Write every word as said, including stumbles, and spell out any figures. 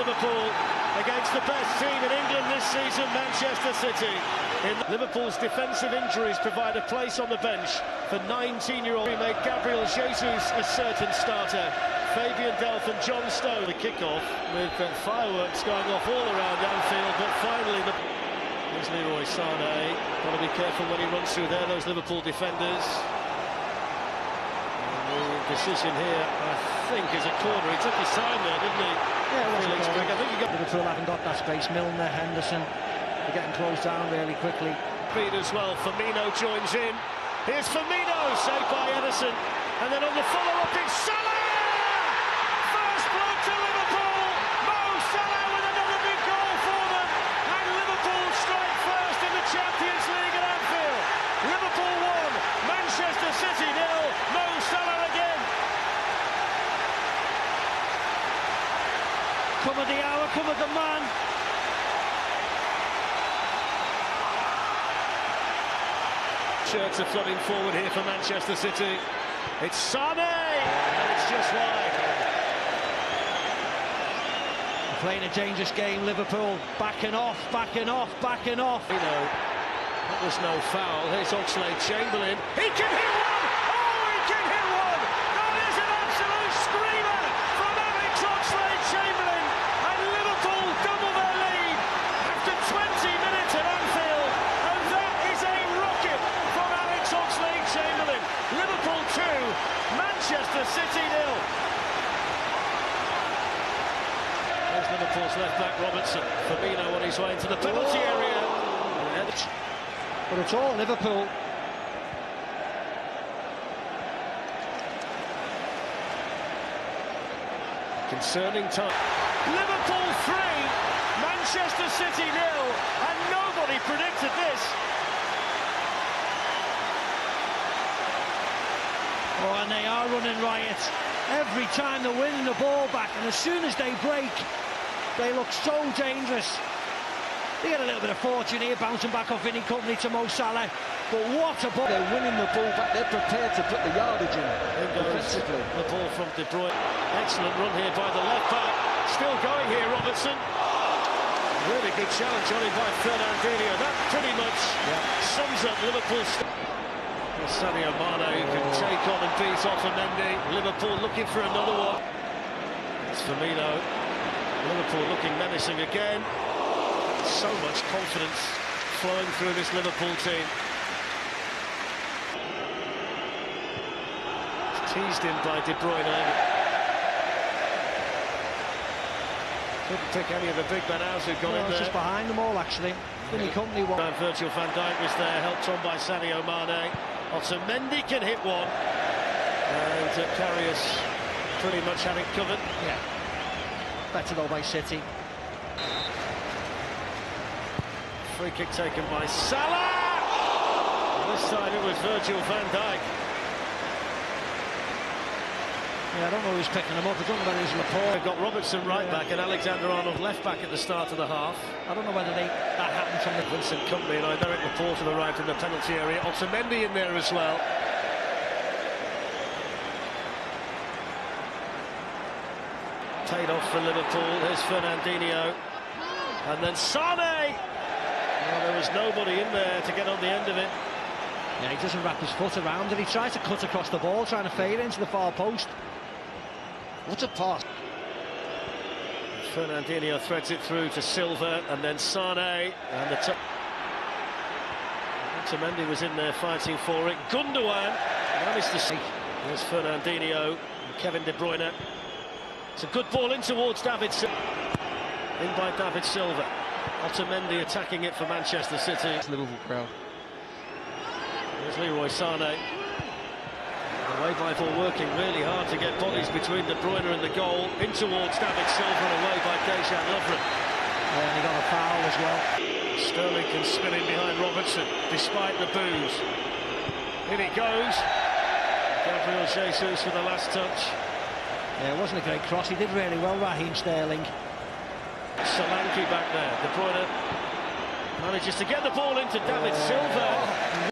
Liverpool against the best team in England this season, Manchester City. In Liverpool's defensive injuries provide a place on the bench for nineteen-year-old who made Gabriel Jesus a certain starter. Fabian Delph and John Stones. The kick-off with uh, fireworks going off all around Anfield, but finally the... Here's Leroy Sané. Got to be careful when he runs through there, those Liverpool defenders. And the decision here, I think, is a corner. He took his time there, didn't he? Yeah, it was Felix a Brigg. I think he got... Liverpool haven't got that space. Milner, Henderson, they're getting closed down really quickly. Speed as well. Firmino joins in. Here's Firmino, saved by Ederson. And then on the follow-up, it's Salah! First blood to Liverpool! Mo Salah with another big goal for them! And Liverpool strike first in the Champions League at Anfield. Liverpool one, Manchester City nil. Mo Salah again. Come at the hour, come at the man. Shirts are flooding forward here for Manchester City. It's Sané, and it's just wide. Playing a dangerous game, Liverpool. Backing off, backing off, backing off. You know, that was no foul. Here's Oxlade-Chamberlain. He can hit one! Oh, he can hit one! That is an absolute screamer from Alex Oxlade-Chamberlain. And Liverpool double their lead after twenty minutes at Anfield. And that is a rocket from Alex Oxlade-Chamberlain. Liverpool two, Manchester City nil. There's Liverpool's left-back Robertson. Firmino on his way into the penalty oh. area. But it's all Liverpool. Concerning time. Liverpool three, Manchester City nil, and nobody predicted this. Oh, and they are running riot. Every time they're winning the ball back, and as soon as they break, they look so dangerous. They get a little bit of fortune here, bouncing back off Vinny Company to Mo Salah. But what a ball! They're winning the ball back. They're prepared to put the yardage in defensively. The ball from De Bruyne. Excellent run here by the left back. Still going here, Robertson. Really good challenge on him by Fernandinho. That pretty much yeah. sums up Liverpool's. Sadio Mane can take on and beat Otamendi. Liverpool looking for another one. It's Firmino. Liverpool looking menacing again. So much confidence flowing through this Liverpool team. It's teased in by De Bruyne. Couldn't pick any of the big men out who got no, in there. Just behind them all, actually. Vinny Company won. Virgil van Dijk was there, helped on by Sadio Mane. Otamendi can hit one. And uh, Karius pretty much had it covered. Yeah. Better though by City. Free kick taken by Salah! This time it was Virgil van Dijk. Yeah, I don't know who's picking him up. I don't know whether it's Laporte. They've got Robertson right yeah. back and Alexander-Arnold left back at the start of the half. I don't know whether they, that happened from the... Vincent Kompany and Derek Laporte to the right in the penalty area. Otamendi in there as well. Paid off for Liverpool. Here's Fernandinho. And then Sané! Well, there was nobody in there to get on the end of it. Yeah, he doesn't wrap his foot around it. He tries to cut across the ball, trying to fade into the far post. What a pass. Fernandinho threads it through to Silva, and then Sané, and the top. Otamendi was in there fighting for it. Gundogan managed to see. There's Fernandinho and Kevin De Bruyne. It's a good ball in towards David Silva. In by David Silva. Otamendi attacking it for Manchester City. Liverpool crowd. There's Leroy Sané. The way-by ball working really hard to get bodies between De Bruyne and the goal. In towards David Silva and away by Dejan Lovren. Yeah, and he got a foul as well. Sterling can spin in behind Robertson, despite the boos. In it goes. Gabriel Jesus for the last touch. Yeah, it wasn't a great cross. He did really well, Raheem Sterling. Solanke back there. De Bruyne manages to get the ball into David Silva.